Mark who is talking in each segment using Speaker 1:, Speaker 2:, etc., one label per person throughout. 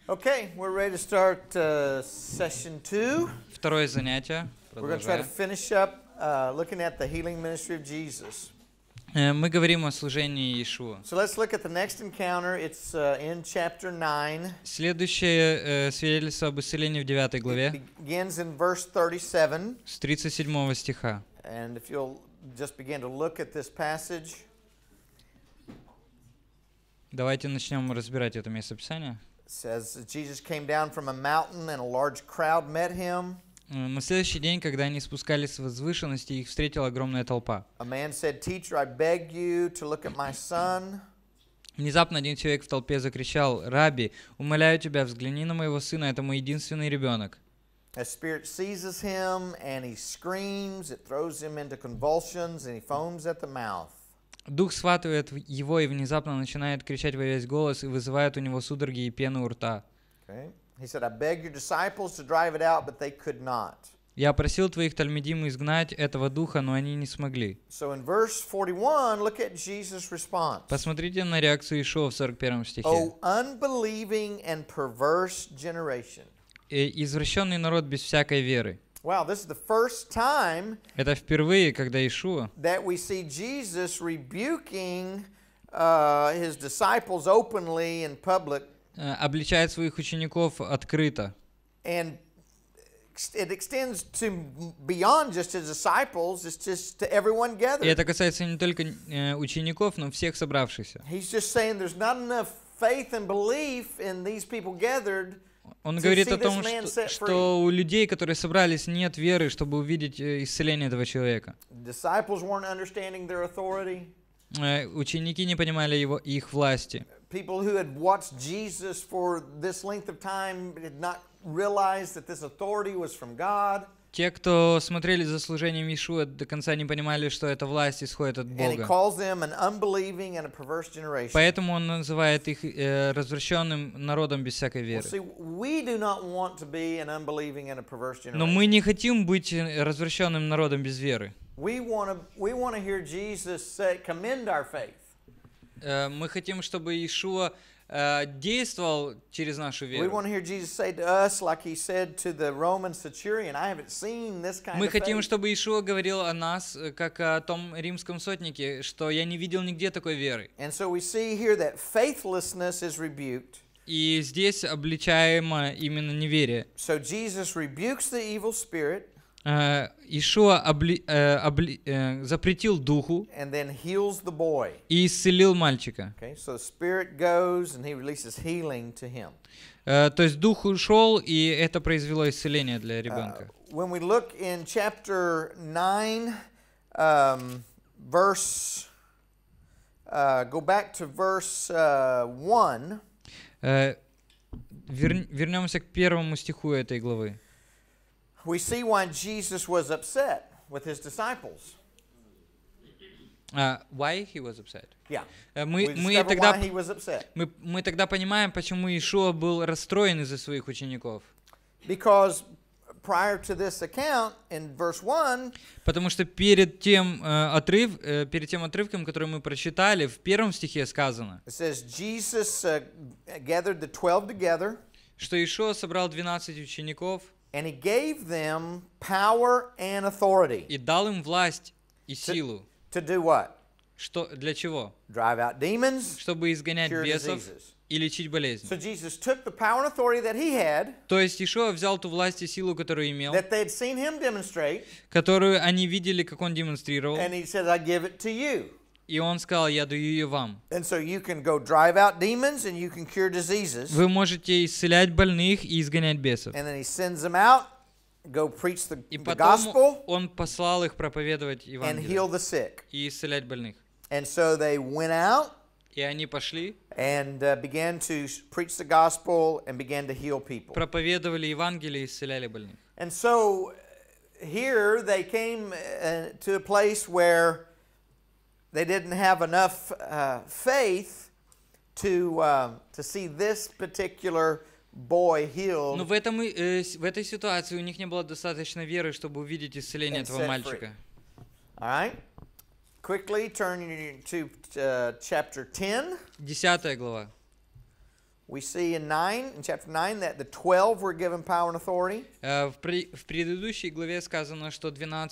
Speaker 1: Okay, we're ready to start session 2.
Speaker 2: Второе занятие.
Speaker 1: We're going to try to finish up looking at the healing ministry of Jesus.
Speaker 2: Мы говорим о служении Иешуа.
Speaker 1: So let's look at the next encounter. It's in chapter 9.
Speaker 2: Следующее свидетельство об исцелении в 9 главе.
Speaker 1: It begins in verse 37.
Speaker 2: С 37 стиха.
Speaker 1: And if you'll just begin to look at this passage.
Speaker 2: Давайте начнем разбирать это местописание.
Speaker 1: It says that Jesus came down from a mountain and a large crowd met him.
Speaker 2: На следующий день, когда они спускались с возвышенности, их встретила огромная толпа.
Speaker 1: A man said, "Teacher, I beg you to look at my son."
Speaker 2: Внезапно один человек в толпе закричал: «Раби, умоляю тебя, взгляни на моего сына, это мой единственный ребенок».
Speaker 1: A spirit seizes him and he screams. It throws him into convulsions and he foams at the mouth.
Speaker 2: Дух схватывает его и внезапно начинает кричать во весь голос и вызывает у него судороги и пену у рта.
Speaker 1: Okay. He said, "I beg your disciples to drive it out, but they could not."
Speaker 2: Я просил твоих талмидим изгнать этого духа, но они не смогли.
Speaker 1: So in verse 41, look at Jesus' response.
Speaker 2: Посмотрите на реакцию Иешуа в 41 стихе.
Speaker 1: "O unbelieving and perverse generation."
Speaker 2: Извращенный народ без всякой веры.
Speaker 1: Wow, this is the first time
Speaker 2: Это впервые, когда Иешуа
Speaker 1: that we see Jesus rebuking his disciples openly in public.
Speaker 2: обличает своих учеников открыто.
Speaker 1: And it extends to beyond just his disciples, it's just to everyone
Speaker 2: И
Speaker 1: gathered.
Speaker 2: это касается не только учеников, но всех собравшихся.
Speaker 1: He's just saying there's not enough faith and belief in these people gathered.
Speaker 2: Он говорит о том, что у людей, которые собрались, нет веры, чтобы увидеть исцеление этого человека.
Speaker 1: Disciples weren't understanding their authority.
Speaker 2: Ученики не понимали их власти.
Speaker 1: People who had watched Jesus for this length of time did not realize that this authority was from God.
Speaker 2: Те, кто смотрели за служением Иешуа, до конца не понимали, что эта власть исходит от
Speaker 1: And he
Speaker 2: Бога.
Speaker 1: calls them an unbelieving and a perverse generation.
Speaker 2: Поэтому он называет их развращенным народом без всякой веры.
Speaker 1: See, we do not want to be an unbelieving and a perverse
Speaker 2: Но
Speaker 1: generation.
Speaker 2: мы не хотим быть развращенным народом без веры.
Speaker 1: We want to hear Jesus say, commend our faith.
Speaker 2: Мы хотим, чтобы Иешуа действовал через нашу
Speaker 1: We
Speaker 2: веру.
Speaker 1: want to hear Jesus say to us, like he said to the Roman centurion, I haven't seen this kind
Speaker 2: Мы
Speaker 1: of
Speaker 2: хотим,
Speaker 1: faith.
Speaker 2: чтобы Иешуа говорил о нас, как о том римском сотнике, что я не видел нигде такой веры.
Speaker 1: And so we see here that faithlessness is rebuked.
Speaker 2: И здесь обличаемо именно неверие.
Speaker 1: So Jesus rebukes the evil spirit.
Speaker 2: Иешуа запретил духу
Speaker 1: And then heals the boy.
Speaker 2: и исцелил мальчика.
Speaker 1: Okay, so the spirit goes and he releases healing to him.
Speaker 2: То есть дух ушел, и это произвело исцеление для ребенка.
Speaker 1: When we look in chapter 9, go back to verse 1.
Speaker 2: Вернемся к первому стиху этой главы.
Speaker 1: We see why Jesus was upset with his disciples.
Speaker 2: Why he was upset?
Speaker 1: Yeah.
Speaker 2: Мы
Speaker 1: We discover why he was upset.
Speaker 2: тогда понимаем, почему Иешуа был расстроен из-за своих учеников.
Speaker 1: Because prior to this account, in verse 1,
Speaker 2: Потому что перед тем отрывком, который мы прочитали, в первом стихе сказано,
Speaker 1: it says, Jesus gathered the 12 together,
Speaker 2: что Иешуа собрал 12 учеников
Speaker 1: and he gave them power and authority.
Speaker 2: и дал им власть и силу.
Speaker 1: To do what?
Speaker 2: Для чего?
Speaker 1: Drive out demons,
Speaker 2: Чтобы изгонять
Speaker 1: cure
Speaker 2: бесов
Speaker 1: diseases.
Speaker 2: и лечить болезни.
Speaker 1: So Jesus took the power and authority that he had,
Speaker 2: То есть Иешуа взял ту власть и силу, которую имел,
Speaker 1: that they'd seen him demonstrate,
Speaker 2: которую они видели, как он демонстрировал,
Speaker 1: and he said, I give it to you.
Speaker 2: и он сказал: «Я даю ее вам».
Speaker 1: And so you can go drive out demons and you can cure diseases.
Speaker 2: Вы можете исцелять больных и изгонять бесов.
Speaker 1: And then he sends them out, go preach
Speaker 2: И
Speaker 1: the
Speaker 2: потом
Speaker 1: gospel
Speaker 2: он послал их проповедовать
Speaker 1: and
Speaker 2: Евангелие
Speaker 1: heal the sick.
Speaker 2: и исцелять больных.
Speaker 1: And so they went out
Speaker 2: И они пошли,
Speaker 1: and began to preach the gospel and began to heal people.
Speaker 2: проповедовали Евангелие и исцеляли больных.
Speaker 1: And so here they came to a place where they didn't have enough faith to see this particular boy healed.
Speaker 2: Но в этой ситуации у них не было достаточно веры, чтобы увидеть исцеление
Speaker 1: And
Speaker 2: этого
Speaker 1: set
Speaker 2: мальчика.
Speaker 1: All right? Quickly turn to chapter 10.
Speaker 2: 10 глава.
Speaker 1: We see in chapter 9, that the 12 were given power and authority.
Speaker 2: В предыдущей главе сказано, что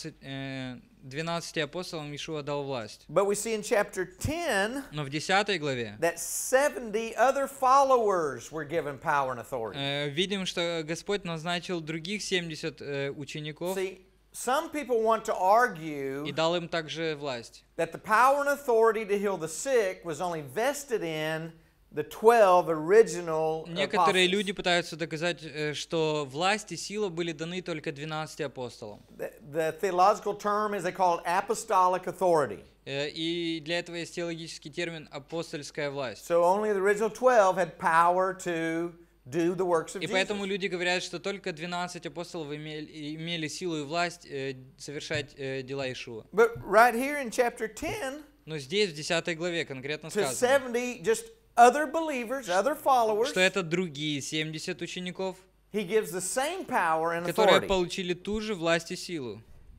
Speaker 2: 12 апостолам Иешуа дал власть.
Speaker 1: But we see in chapter 10
Speaker 2: Но в 10 главе
Speaker 1: that 70 other followers were given power and authority.
Speaker 2: видим, что Господь назначил других 70 учеников
Speaker 1: See, some people want to argue
Speaker 2: и дал им также власть.
Speaker 1: that the power and authority to heal the sick was only vested in the 12 original
Speaker 2: Некоторые
Speaker 1: apostles.
Speaker 2: люди пытаются доказать, что власть и сила были даны только 12 апостолам.
Speaker 1: The theological term is they call it apostolic authority.
Speaker 2: И для этого есть теологический термин «апостольская власть».
Speaker 1: So only the original 12 had power to do the works of
Speaker 2: И
Speaker 1: Jesus.
Speaker 2: поэтому люди говорят, что только 12 апостолов имели силу и власть совершать дела Иешуа.
Speaker 1: But right here in chapter 10,
Speaker 2: Но здесь, в 10 главе, конкретно
Speaker 1: to
Speaker 2: сказано,
Speaker 1: 70 just other believers, other followers,
Speaker 2: что это другие 70 учеников,
Speaker 1: he gives the same power and
Speaker 2: которые
Speaker 1: authority.
Speaker 2: получили ту же власть и силу.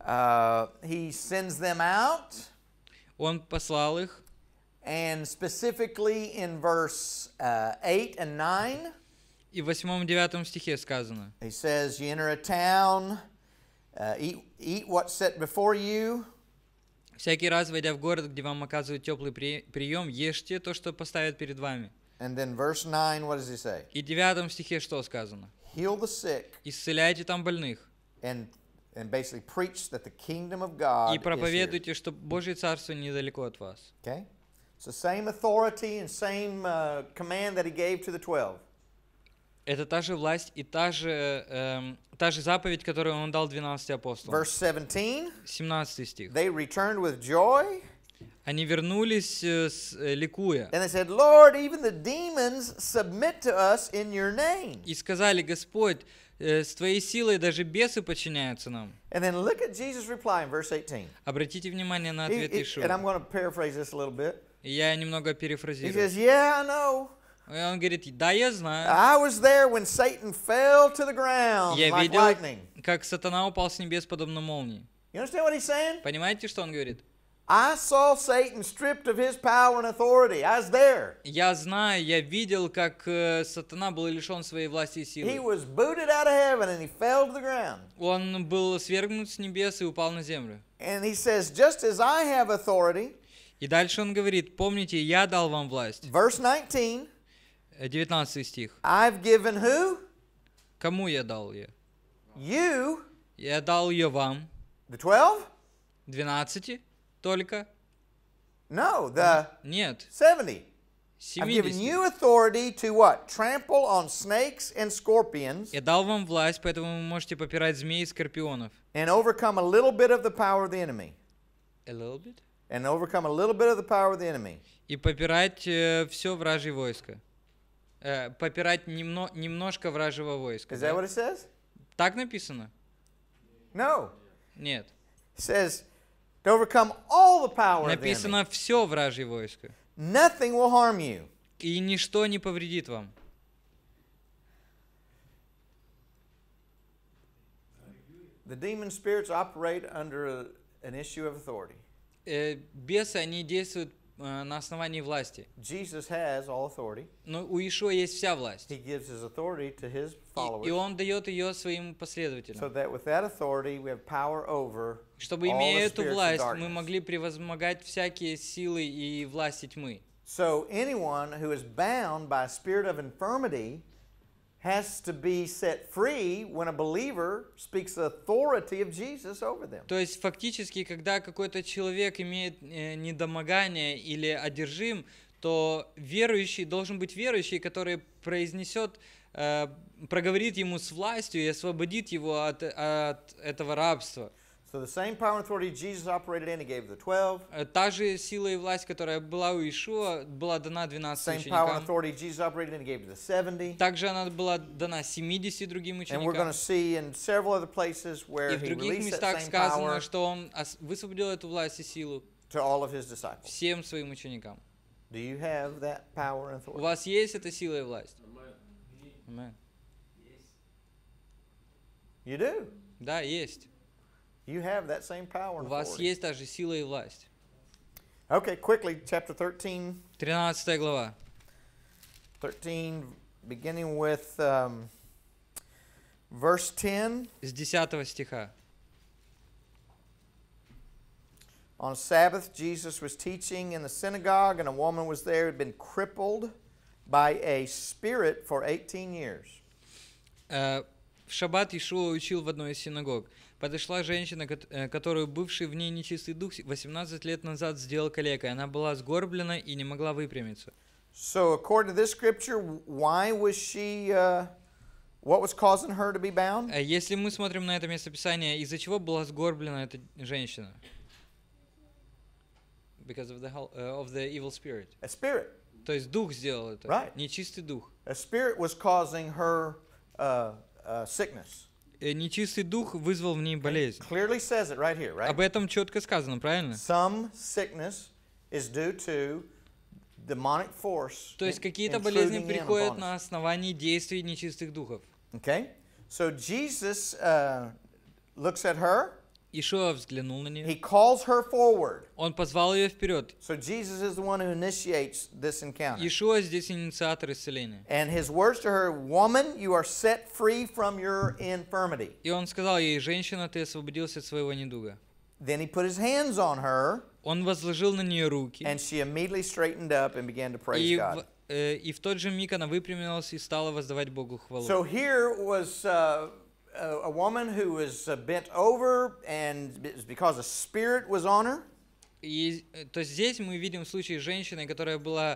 Speaker 1: He sends them out,
Speaker 2: Он послал их,
Speaker 1: and specifically in verse 8 and 9,
Speaker 2: и в 8-9 стихе сказано,
Speaker 1: he says, you enter a town, eat what's set before you,
Speaker 2: «Всякий раз, войдя в город, где вам оказывают теплый прием, ешьте то, что поставят перед вами».
Speaker 1: and then verse 9, what does he say?
Speaker 2: И в 9 стихе что сказано?
Speaker 1: Heal the sick,
Speaker 2: «Исцеляйте там больных
Speaker 1: and basically preach that the kingdom of God
Speaker 2: и
Speaker 1: is here.
Speaker 2: проповедуйте, что Божье Царство недалеко от вас».
Speaker 1: Okay? It's the same authority and same command that he gave to the 12.
Speaker 2: Это та же власть и та же заповедь, которую он дал 12 апостолам.
Speaker 1: Verse 17,
Speaker 2: 17 стих.
Speaker 1: they returned with joy,
Speaker 2: Они вернулись ликуя
Speaker 1: and they said, Lord, even the demons submit to us in your name.
Speaker 2: и сказали: «Господь, с Твоей силой даже бесы подчиняются нам».
Speaker 1: And then look at Jesus' reply in verse 18.
Speaker 2: Обратите внимание на
Speaker 1: He-
Speaker 2: ответ
Speaker 1: he- and I'm
Speaker 2: Иешуа.
Speaker 1: going to paraphrase this a little bit.
Speaker 2: И я немного
Speaker 1: He
Speaker 2: перефразирую.
Speaker 1: says, yeah, I know.
Speaker 2: И он говорит: «Да, я знаю.
Speaker 1: I was there when Satan fell to the ground
Speaker 2: Я
Speaker 1: like
Speaker 2: видел,
Speaker 1: lightning.
Speaker 2: как сатана упал с небес, подобно молнии».
Speaker 1: You understand what he's saying?
Speaker 2: Понимаете, что он говорит?
Speaker 1: I saw Satan stripped of his power and authority. I was there.
Speaker 2: Я знаю, я видел, как сатана был лишен своей власти и
Speaker 1: He
Speaker 2: силы.
Speaker 1: was booted out of heaven and he fell to the ground.
Speaker 2: Он был свергнут с небес и упал на землю.
Speaker 1: And he says, just as I have authority,
Speaker 2: И дальше он говорит: «Помните, я дал вам власть».
Speaker 1: verse 19,
Speaker 2: 19 стих.
Speaker 1: I've given who?
Speaker 2: Кому я дал ее?
Speaker 1: You,
Speaker 2: Я дал ее вам.
Speaker 1: the 12?
Speaker 2: 12 только?
Speaker 1: No, the
Speaker 2: Нет.
Speaker 1: 70. I've given
Speaker 2: 70.
Speaker 1: you authority to what? Trample on snakes and scorpions
Speaker 2: Я дал вам власть, поэтому вы можете попирать змей и скорпионов.
Speaker 1: and overcome a little bit of the power of the enemy.
Speaker 2: A little bit?
Speaker 1: And overcome a little bit of the power of the enemy.
Speaker 2: И попирать все вражье войско. Попирать немножко вражьего войска.
Speaker 1: Is
Speaker 2: да?
Speaker 1: that what it says?
Speaker 2: Так написано?
Speaker 1: No.
Speaker 2: Нет.
Speaker 1: It says to overcome all the power of the enemy.
Speaker 2: Написано все вражье войско.
Speaker 1: Nothing will harm you.
Speaker 2: И ничто не повредит вам.
Speaker 1: The demon spirits operate under an issue of authority.
Speaker 2: Бесы, они действуют на основании власти.
Speaker 1: Jesus has all authority.
Speaker 2: Но у Иешуа есть вся власть.
Speaker 1: He gives his authority to his
Speaker 2: И
Speaker 1: followers
Speaker 2: он дает ее своим
Speaker 1: so
Speaker 2: последователям.
Speaker 1: that with that authority we have power over
Speaker 2: Чтобы,
Speaker 1: all
Speaker 2: имея
Speaker 1: the
Speaker 2: эту
Speaker 1: spirits of
Speaker 2: власть, мы
Speaker 1: darkness.
Speaker 2: могли превозмогать всякие силы и власти тьмы.
Speaker 1: So anyone who is bound by a spirit of infirmity has to be set free when a believer speaks the authority of Jesus over them.
Speaker 2: То есть фактически, когда какой-то человек имеет недомогание или одержим, то верующий должен быть верующий, который произнесет, проговорит ему с властью и освободит его от этого рабства.
Speaker 1: So the same power and authority Jesus operated in, he gave the 12.
Speaker 2: Та же сила и власть, которая была у Иешуа, была дана 12
Speaker 1: Same power and
Speaker 2: ученикам.
Speaker 1: authority Jesus operated in, he gave to the 70.
Speaker 2: Также она была дана 70 другим
Speaker 1: And we're going
Speaker 2: ученикам.
Speaker 1: to see in several other places where
Speaker 2: И в
Speaker 1: he
Speaker 2: других
Speaker 1: released that
Speaker 2: местах
Speaker 1: same
Speaker 2: сказано,
Speaker 1: power
Speaker 2: что он высвободил эту власть и силу
Speaker 1: to all of his disciples.
Speaker 2: всем своим ученикам.
Speaker 1: Do you have that power and
Speaker 2: У
Speaker 1: authority?
Speaker 2: вас есть эта сила и власть? Amen.
Speaker 1: You do.
Speaker 2: Да, есть.
Speaker 1: You have that same power
Speaker 2: У
Speaker 1: and
Speaker 2: вас
Speaker 1: authority.
Speaker 2: есть та же сила и власть.
Speaker 1: Okay, quickly, chapter 13,
Speaker 2: 13 глава.
Speaker 1: 13 beginning with verse 10.
Speaker 2: С 10 стиха.
Speaker 1: On Sabbath, Jesus was teaching in the synagogue, and a woman was there who had been crippled by a spirit for 18 years.
Speaker 2: В шаббат Иешуа учил в одной из синагог. Подошла женщина, которую бывший в ней нечистый дух 18 лет назад сделал калекой. Она была сгорблена и не могла выпрямиться.
Speaker 1: So, according to this scripture, why was she? What was causing her to be bound?
Speaker 2: Если мы смотрим на это местописание, из-за чего была сгорблена эта женщина? Because of the evil spirit.
Speaker 1: A spirit.
Speaker 2: То есть дух сделал это.
Speaker 1: Right.
Speaker 2: Нечистый дух.
Speaker 1: A spirit was causing her sickness.
Speaker 2: Нечистый дух вызвал в ней болезнь.
Speaker 1: Clearly says it right here, right?
Speaker 2: Об этом четко сказано, правильно?
Speaker 1: Some sickness is due to demonic force.
Speaker 2: То есть какие-то болезни приходят на основании действий нечистых духов.
Speaker 1: Okay? So Jesus looks at her.
Speaker 2: Иешуа взглянул на нее.
Speaker 1: He calls her forward.
Speaker 2: Он позвал ее вперед.
Speaker 1: So Jesus is the one who initiates this encounter.
Speaker 2: Иешуа здесь инициатор исцеления.
Speaker 1: And his words to her, "Woman, you are set free from your infirmity."
Speaker 2: И он сказал ей: женщина, ты освободился от своего недуга.
Speaker 1: Then he put his hands on her.
Speaker 2: Он возложил на нее руки.
Speaker 1: And she immediately straightened up and began to praise God.
Speaker 2: И в тот же миг она выпрямилась и стала воздавать Богу хвалу.
Speaker 1: So here was a woman who was bent over, and it was because a spirit was on her.
Speaker 2: И то здесь мы видим случай с женщиной, которая была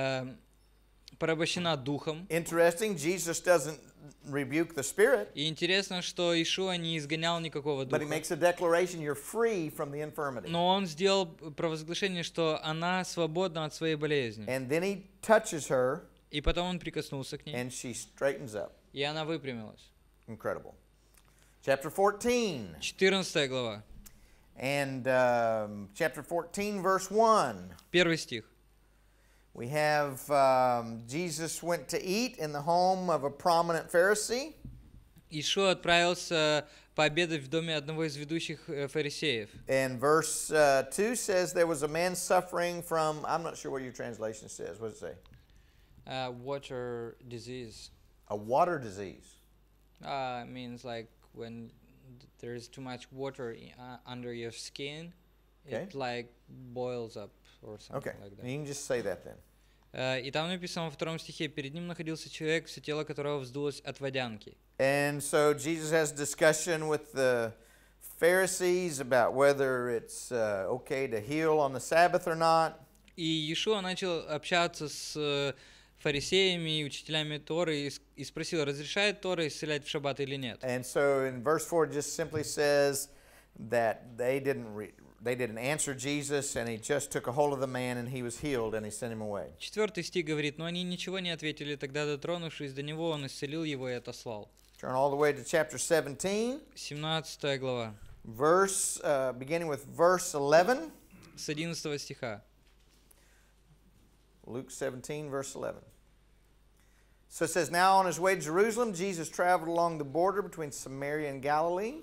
Speaker 2: порабощена духом.
Speaker 1: Interesting, Jesus doesn't rebuke the spirit.
Speaker 2: И интересно, что Иешуа не изгонял никакого
Speaker 1: But he
Speaker 2: духа.
Speaker 1: makes a declaration, you're free from the infirmity.
Speaker 2: Но он сделал провозглашение, что она свободна от своей болезни.
Speaker 1: And then he touches her,
Speaker 2: И потом он прикоснулся к ней,
Speaker 1: and she straightens up.
Speaker 2: и она выпрямилась.
Speaker 1: Incredible. Chapter 14.
Speaker 2: 14 глава,
Speaker 1: And chapter 14, verse 1.
Speaker 2: 1 стих.
Speaker 1: We have Jesus went to eat in the home of a prominent Pharisee.
Speaker 2: Иешуа отправился пообедать в доме одного из ведущих фарисеев.
Speaker 1: And verse 2 says there was a man suffering from, I'm not sure what your translation says. What does it say?
Speaker 2: Water disease.
Speaker 1: A water disease.
Speaker 2: Means like when there is too much water under your skin,
Speaker 1: Okay.
Speaker 2: it like boils up or something
Speaker 1: Okay,
Speaker 2: like
Speaker 1: you can just say that then.
Speaker 2: that. И там написано во втором стихе: перед ним находился человек, все тело которого вздулось от водянки.
Speaker 1: And so Jesus has discussion with the Pharisees about whether it's okay to heal on the Sabbath or not.
Speaker 2: И Иешуа начал общаться с фарисеями и учителями Торы и спросил, разрешает Тора исцелять в шаббат или нет.
Speaker 1: And so in verse 4 just simply says that they didn't answer Jesus, and he just took a hold of the man and he was healed and he sent him away.
Speaker 2: 4 стих говорит: но они ничего не ответили, тогда, дотронувшись до него, он исцелил его и отослал.
Speaker 1: Turn all the way to chapter 17,
Speaker 2: 17 глава,
Speaker 1: beginning with verse 11.
Speaker 2: с 11 стиха.
Speaker 1: Luke 17, verse 11. So it says, now on his way to Jerusalem, Jesus traveled along the border between Samaria and Galilee.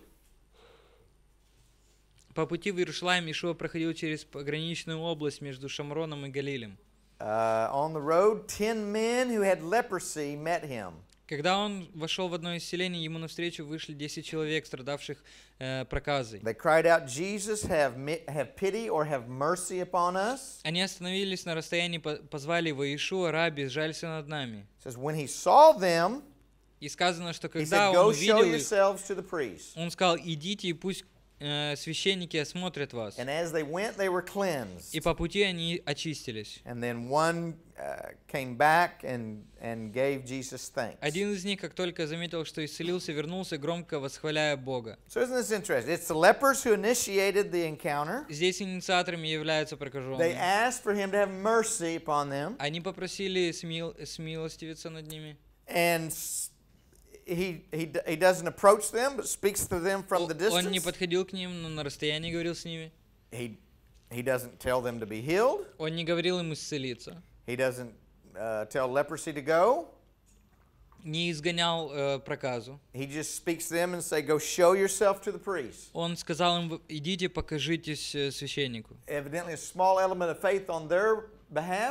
Speaker 2: По пути в Иерусалим Иешуа проходил через пограничную область между Шамроном и Галилем.
Speaker 1: On the road, 10 men who had leprosy met him.
Speaker 2: Когда он вошел в одно из селений, ему навстречу вышли 10 человек, страдавших проказой.
Speaker 1: They cried out, Jesus, have pity or have mercy upon us.
Speaker 2: Они остановились на расстоянии, позвали его: Иешуа, Раби, сжалься над нами.
Speaker 1: It says, when he saw them,
Speaker 2: И сказано, что
Speaker 1: he
Speaker 2: когда
Speaker 1: said,
Speaker 2: он
Speaker 1: go show
Speaker 2: увидел их,
Speaker 1: yourselves to the priest.
Speaker 2: он сказал: идите и пусть священники осмотрят вас.
Speaker 1: And as they went, they were cleansed.
Speaker 2: И по пути они очистились.
Speaker 1: And then one came back and gave Jesus thanks.
Speaker 2: Один из них, как только заметил, что исцелился, вернулся, громко восхваляя Бога.
Speaker 1: So isn't this interesting? It's the lepers who initiated the encounter.
Speaker 2: Здесь инициаторами являются
Speaker 1: They
Speaker 2: прокаженные.
Speaker 1: asked for him to have mercy upon them.
Speaker 2: Они попросили смилостивиться над ними.
Speaker 1: And he doesn't approach them, but speaks to them from the
Speaker 2: Он не
Speaker 1: distance.
Speaker 2: подходил к ним, но на расстоянии говорил с ними.
Speaker 1: He doesn't tell them to be healed.
Speaker 2: Он не говорил им исцелиться.
Speaker 1: He doesn't tell leprosy to go.
Speaker 2: Не изгонял проказу.
Speaker 1: He just speaks to them and say, go show yourself to the priest.
Speaker 2: Он сказал им: идите, покажитесь священнику.
Speaker 1: Evidently a small element of faith on their behalf.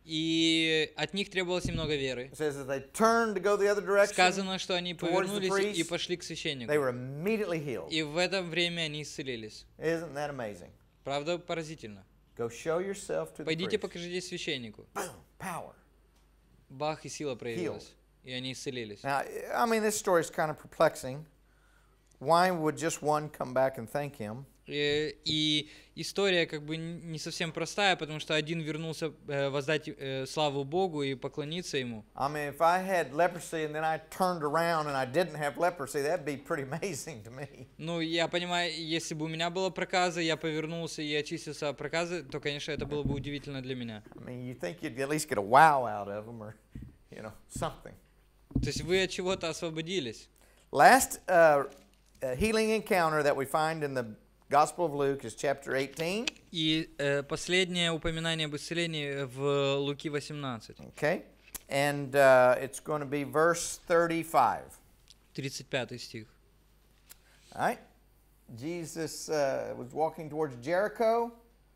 Speaker 2: и от них требовалось немного веры.
Speaker 1: It says that they turned to go the other direction.
Speaker 2: Сказано, что они
Speaker 1: towards the
Speaker 2: повернулись
Speaker 1: priest.
Speaker 2: и пошли к
Speaker 1: They
Speaker 2: священнику.
Speaker 1: were immediately healed.
Speaker 2: И в это время они исцелились.
Speaker 1: Isn't that amazing?
Speaker 2: Правда, поразительно.
Speaker 1: Go show yourself to the
Speaker 2: Пойдите
Speaker 1: priest.
Speaker 2: покажитесь священнику.
Speaker 1: Boom, power.
Speaker 2: Бах, и сила проявилась. И они исцелились.
Speaker 1: Now, I mean, this story is kind of perplexing. Why would just one come back and thank him?
Speaker 2: И история как бы не совсем простая, потому что один вернулся воздать славу Богу и поклониться Ему.
Speaker 1: I mean, if I had leprosy and then I turned around and I didn't have leprosy, that'd be pretty amazing to me.
Speaker 2: Ну, я понимаю, если бы у меня была проказа, я повернулся и очистился от проказы, то, конечно, это было бы удивительно для меня.
Speaker 1: I mean, you think you'd at least get a wow out of them or, something.
Speaker 2: То есть вы от чего-то освободились.
Speaker 1: Last healing encounter that we find in the Gospel of Luke is chapter 18.
Speaker 2: И последнее упоминание об исцелении в Луки 18.
Speaker 1: Okay? And it's going to be verse 35.
Speaker 2: 35 стих.
Speaker 1: All right? Jesus was walking towards Jericho.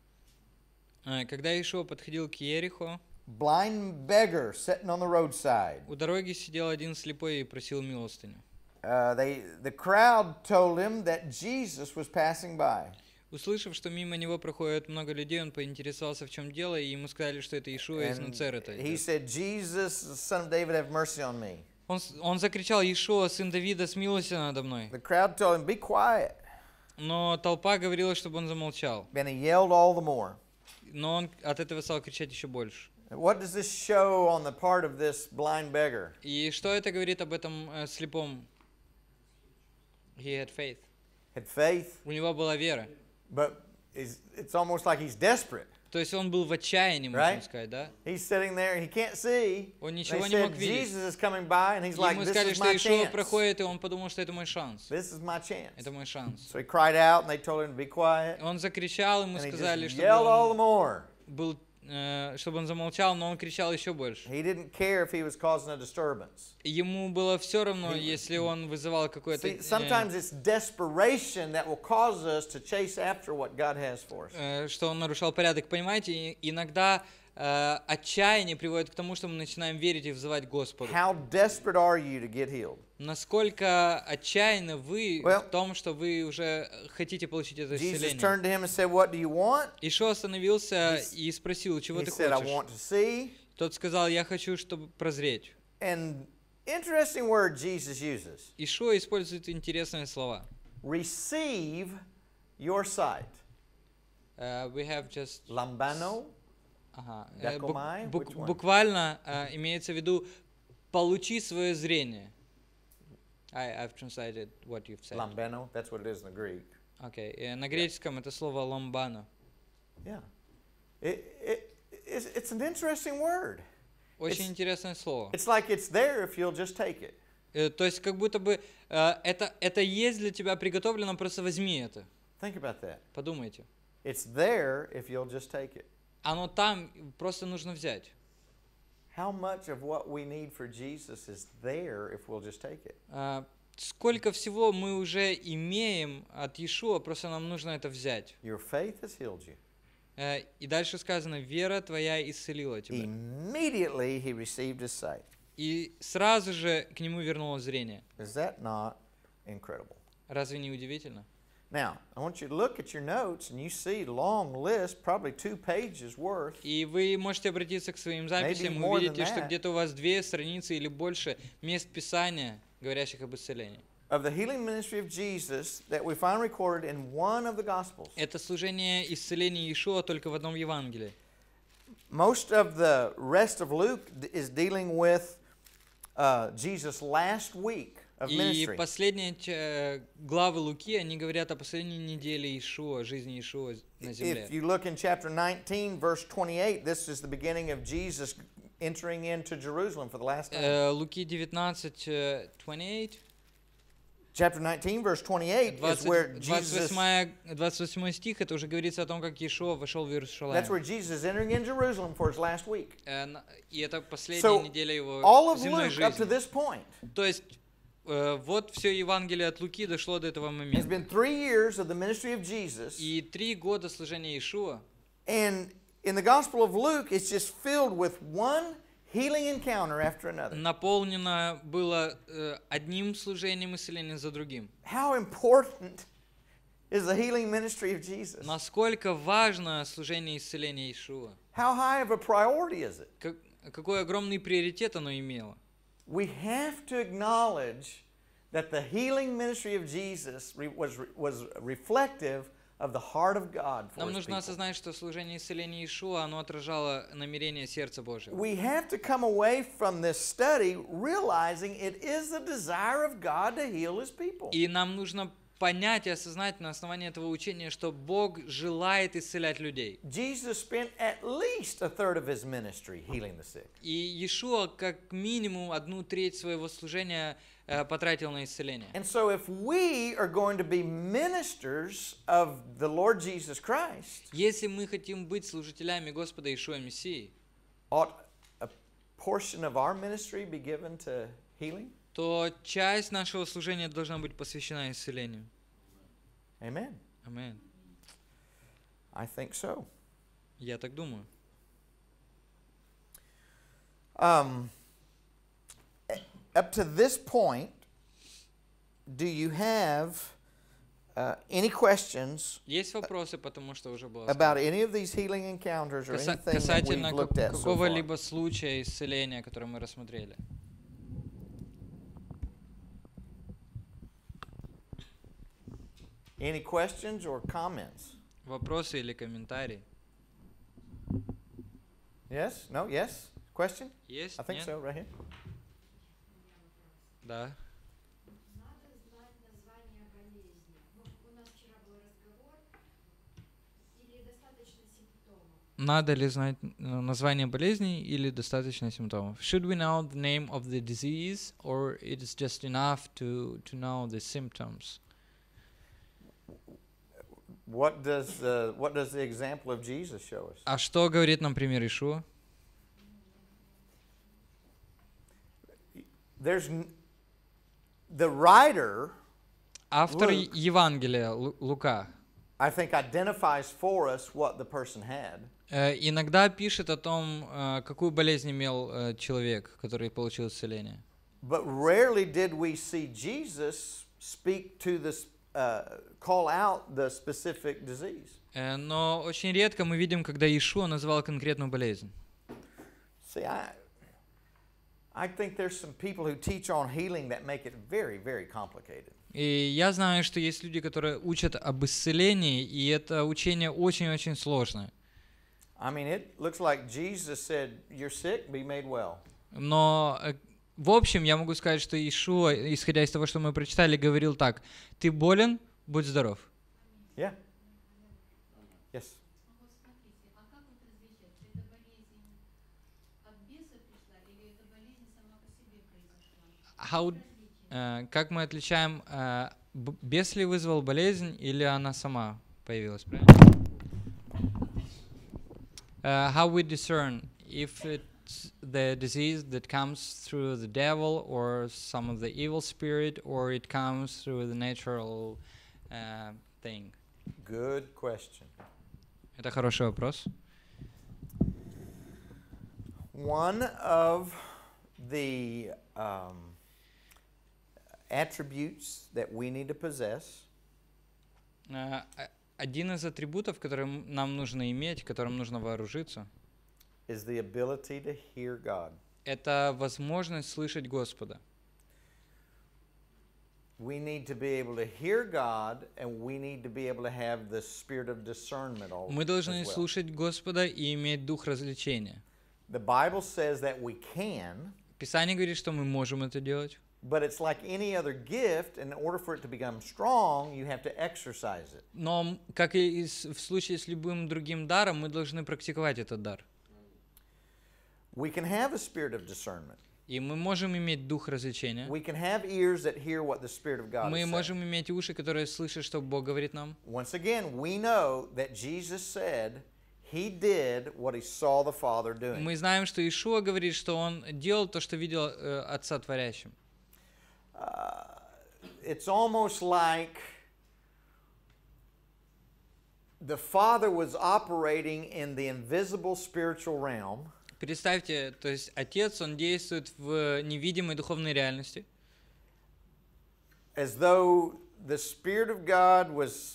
Speaker 2: Когда Иешуа подходил к Иерихо,
Speaker 1: Blind beggar sitting on the roadside.
Speaker 2: у дороги сидел один слепой и просил милостыню.
Speaker 1: The crowd told him that Jesus was passing by.
Speaker 2: Услышав, что мимо него проходит много людей, он поинтересовался, в чем дело, и ему сказали, что это Иешуа из
Speaker 1: And
Speaker 2: Нацарета.
Speaker 1: he said, Jesus, the son of David, have mercy on me.
Speaker 2: Он закричал: «Иешуа, сын Давида, смилуйся надо мной».
Speaker 1: The crowd told him, be quiet.
Speaker 2: Но толпа говорила, чтобы он замолчал.
Speaker 1: And he yelled all the more.
Speaker 2: Но он от этого стал кричать еще больше.
Speaker 1: What does this show on the part of this blind beggar?
Speaker 2: И что это говорит об этом слепом? He had faith.
Speaker 1: Had faith,
Speaker 2: У него была вера.
Speaker 1: but it's almost like he's desperate.
Speaker 2: То есть он был в отчаянии, можно
Speaker 1: Right?
Speaker 2: сказать, да?
Speaker 1: He's sitting there and he can't see.
Speaker 2: Он
Speaker 1: They
Speaker 2: ничего не мог
Speaker 1: said,
Speaker 2: видеть.
Speaker 1: Jesus is coming by, and he's like,
Speaker 2: Ему
Speaker 1: this
Speaker 2: сказали,
Speaker 1: is
Speaker 2: что
Speaker 1: my
Speaker 2: Иешуа
Speaker 1: chance.
Speaker 2: проходит, и он подумал, что это мой шанс.
Speaker 1: This is my chance.
Speaker 2: Это мой шанс.
Speaker 1: So he cried out, and they told him to be quiet.
Speaker 2: Он закричал, ему
Speaker 1: And he
Speaker 2: сказали,
Speaker 1: just
Speaker 2: чтобы
Speaker 1: yelled all the
Speaker 2: он
Speaker 1: more.
Speaker 2: был, чтобы он замолчал, но он кричал еще больше.
Speaker 1: He didn't care if he was causing a disturbance.
Speaker 2: Ему было все равно, если он вызывал какое-то...
Speaker 1: See, sometimes it's desperation that will cause us to chase after what God has for us.
Speaker 2: что он нарушал порядок. Понимаете, иногда отчаяние приводит к тому, что мы начинаем верить и взывать к Господу.
Speaker 1: How desperate are you to get healed?
Speaker 2: Насколько отчаянны вы
Speaker 1: Well,
Speaker 2: в том, что вы уже хотите получить это
Speaker 1: Jesus
Speaker 2: исцеление?
Speaker 1: turned to him and said, what do you want?
Speaker 2: Ишуа остановился и спросил: чего
Speaker 1: He
Speaker 2: ты
Speaker 1: said, I
Speaker 2: хочешь?
Speaker 1: want to see.
Speaker 2: Тот сказал: я хочу, чтобы прозреть.
Speaker 1: And interesting word Jesus uses.
Speaker 2: Ишуа использует интересные слова.
Speaker 1: Receive your sight.
Speaker 2: We have just...
Speaker 1: Lambano.
Speaker 2: Ага.
Speaker 1: Дакомай? Which one?
Speaker 2: Буквально имеется в виду «получи свое зрение». I've translated what you've said.
Speaker 1: Lambano. That's what it is in the Greek.
Speaker 2: Okay. На греческом это слово «ламбано».
Speaker 1: Yeah. It's an interesting word.
Speaker 2: Очень интересное слово.
Speaker 1: It's like it's there if you'll just take it.
Speaker 2: То есть как будто бы это есть для тебя приготовлено, просто возьми это.
Speaker 1: Think about that.
Speaker 2: Подумайте.
Speaker 1: It's there if you'll just take it.
Speaker 2: Оно там, просто нужно взять.
Speaker 1: How much of what we need for Jesus is there if we'll just take it?
Speaker 2: Сколько всего мы уже имеем от Иешуа, просто нам нужно это взять.
Speaker 1: Your faith has healed you.
Speaker 2: И дальше сказано: вера твоя исцелила тебя.
Speaker 1: Immediately he received his sight.
Speaker 2: И сразу же к нему вернулось зрение.
Speaker 1: Is that not incredible?
Speaker 2: Разве не удивительно?
Speaker 1: Now, I want you to look at your notes and you see long list, probably 2 pages worth.
Speaker 2: И вы можете обратиться к своим записям,
Speaker 1: Maybe
Speaker 2: и
Speaker 1: more
Speaker 2: увидите,
Speaker 1: than
Speaker 2: что
Speaker 1: that.
Speaker 2: где-то у вас 2 страницы или больше мест Писания, говорящих об исцелении.
Speaker 1: Of the healing ministry of Jesus that we find recorded in one of the Gospels.
Speaker 2: Это служение исцеления Иешуа только в одном Евангелии.
Speaker 1: Most of the rest of Luke is dealing with Jesus' last week of
Speaker 2: И
Speaker 1: ministry.
Speaker 2: последние главы Луки, они говорят о последней неделе Иешуа, жизни Иешуа на земле.
Speaker 1: If you look in chapter 19, verse 28, this is the beginning of Jesus entering into Jerusalem for the last time.
Speaker 2: Луки 19, 28.
Speaker 1: Chapter 19, verse 28 is where Jesus,
Speaker 2: 28 стих, это уже говорится о том, как Иешуа вошел в Иерусалим.
Speaker 1: that's where Jesus is entering in Jerusalem for his last week.
Speaker 2: И это последняя
Speaker 1: So,
Speaker 2: неделя его
Speaker 1: all of
Speaker 2: земной
Speaker 1: Luke up to
Speaker 2: жизни.
Speaker 1: this point
Speaker 2: То есть, вот все Евангелие от Луки дошло до этого
Speaker 1: has
Speaker 2: момента.
Speaker 1: been 3 years of the ministry of Jesus,
Speaker 2: И 3 года служения Иешуа,
Speaker 1: and in the Gospel of Luke, it's just filled with one healing encounter after another.
Speaker 2: Наполнено было одним служением исцеления за другим.
Speaker 1: How important is the healing ministry of Jesus?
Speaker 2: Насколько важно служение исцеления Иешуа?
Speaker 1: How high of a priority is it?
Speaker 2: Какой огромный приоритет оно имело?
Speaker 1: We have to acknowledge that the healing ministry of Jesus was reflective of the heart of God for
Speaker 2: Нам
Speaker 1: His
Speaker 2: нужно
Speaker 1: people.
Speaker 2: осознать, что служение исцеления Иешуа, оно отражало намерение сердца Божьего.
Speaker 1: We have to come away from this study realizing it is the desire of God to heal His people.
Speaker 2: И нам нужно понять и осознать на основании этого учения, что Бог желает исцелять людей.
Speaker 1: Jesus spent at least a third of His ministry healing the sick.
Speaker 2: И Иешуа как минимум 1/3 своего служения потратил на исцеление.
Speaker 1: And so if we are going to be ministers of the Lord Jesus Christ,
Speaker 2: Если мы хотим быть служителями Господа Иешуа Мессии,
Speaker 1: ought a portion of our ministry be given to healing?
Speaker 2: то часть нашего служения должна быть посвящена исцелению.
Speaker 1: Amen.
Speaker 2: Аминь.
Speaker 1: I think so.
Speaker 2: Я так думаю.
Speaker 1: Up to this point, do you have any questions
Speaker 2: Есть вопросы, потому что уже было
Speaker 1: about any of these healing encounters or anything that we've
Speaker 2: касательно
Speaker 1: looked at so far?
Speaker 2: какого-либо случая исцеления, который мы рассмотрели?
Speaker 1: Any questions or comments?
Speaker 2: Вопросы или комментарии?
Speaker 1: Yes? No? Yes? Question?
Speaker 2: Есть?
Speaker 1: I think
Speaker 2: Нет?
Speaker 1: so, right here.
Speaker 2: Да.
Speaker 3: Надо знать название болезни. У нас вчера был разговор, или достаточно симптомов?
Speaker 2: Надо ли знать название болезни или достаточно симптомов? Should we know the name of the disease, or it is just enough to know the symptoms?
Speaker 1: What does the example of Jesus show us?
Speaker 2: А что говорит нам пример Иешуа?
Speaker 1: The writer,
Speaker 2: Автор
Speaker 1: Luke.
Speaker 2: Евангелия, Лука,
Speaker 1: I think, identifies for us what the person had.
Speaker 2: иногда пишет о том, какую болезнь имел человек, который получил исцеление.
Speaker 1: But rarely did we see Jesus speak to this, call out the specific disease.
Speaker 2: Но очень редко мы видим, когда Иешуа назвал конкретную болезнь.
Speaker 1: See, I think there's some people who teach on healing that make it very, very complicated.
Speaker 2: И я знаю, что есть люди, которые учат об исцелении, и это учение очень-очень сложное.
Speaker 1: I mean, it looks like Jesus said, "You're sick, be made well."
Speaker 2: Но в общем, я могу сказать, что Иешуа, исходя из того, что мы прочитали, говорил так: «Ты болен, будь здоров».
Speaker 1: Yeah. Yes.
Speaker 3: Вот смотрите, а как вот различать, это болезнь от беса пришла или это болезнь сама по себе произошла?
Speaker 2: Как мы отличаем, бес ли вызвал болезнь или она сама появилась, правильно? How we discern if it's the disease that comes through the devil or some of the evil spirit, or it comes through the natural thing?
Speaker 1: Good question.
Speaker 2: Это хороший вопрос.
Speaker 1: One of the attributes that we need to possess
Speaker 2: Один из атрибутов, который нам нужно иметь, которым нужно вооружиться,
Speaker 1: is the ability to hear God.
Speaker 2: это возможность слышать Господа.
Speaker 1: We need to be able to hear God, and we need to be able to have the spirit of discernment all
Speaker 2: Мы должны
Speaker 1: as well.
Speaker 2: слушать Господа и иметь дух развлечения.
Speaker 1: The Bible says that we can,
Speaker 2: Писание говорит, что мы можем это делать.
Speaker 1: but it's like any other gift. In order for it to become strong, you have to exercise it.
Speaker 2: Но, как и в случае с любым другим даром, мы должны практиковать этот дар.
Speaker 1: We can have a spirit of discernment.
Speaker 2: И мы можем иметь дух развлечения.
Speaker 1: We can have ears that hear what the Spirit of God
Speaker 2: Мы
Speaker 1: is saying.
Speaker 2: можем иметь уши, которые слышат, что Бог говорит нам.
Speaker 1: Once again, we know that Jesus said he did what he saw the Father doing.
Speaker 2: Мы знаем, что Иешуа говорит, что Он делал то, что видел Отца творящим.
Speaker 1: It's almost like the Father was operating in the invisible spiritual realm,
Speaker 2: Представьте, то есть Отец, Он действует в невидимой духовной реальности,
Speaker 1: as though the Spirit of God was